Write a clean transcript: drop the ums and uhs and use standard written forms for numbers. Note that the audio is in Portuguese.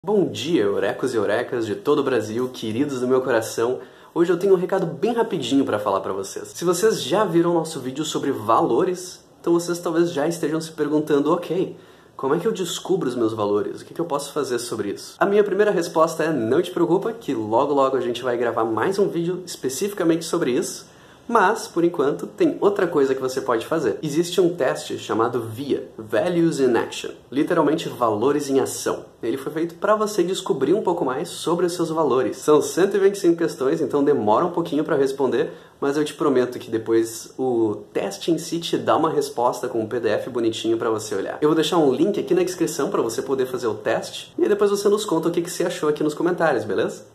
Bom dia, eurecos e eurecas de todo o Brasil, queridos do meu coração. Hoje eu tenho um recado bem rapidinho para falar para vocês. Se vocês já viram nosso vídeo sobre valores, então vocês talvez já estejam se perguntando, ok, como é que eu descubro os meus valores? O que eu posso fazer sobre isso? A minha primeira resposta é não te preocupa, que logo logo a gente vai gravar mais um vídeo especificamente sobre isso. Mas, por enquanto, tem outra coisa que você pode fazer. Existe um teste chamado VIA, Values in Action, literalmente valores em ação. Ele foi feito para você descobrir um pouco mais sobre os seus valores. São 125 questões, então demora um pouquinho para responder, mas eu te prometo que depois o teste em si te dá uma resposta com um PDF bonitinho para você olhar. Eu vou deixar um link aqui na descrição para você poder fazer o teste, e aí depois você nos conta o que você achou aqui nos comentários, beleza?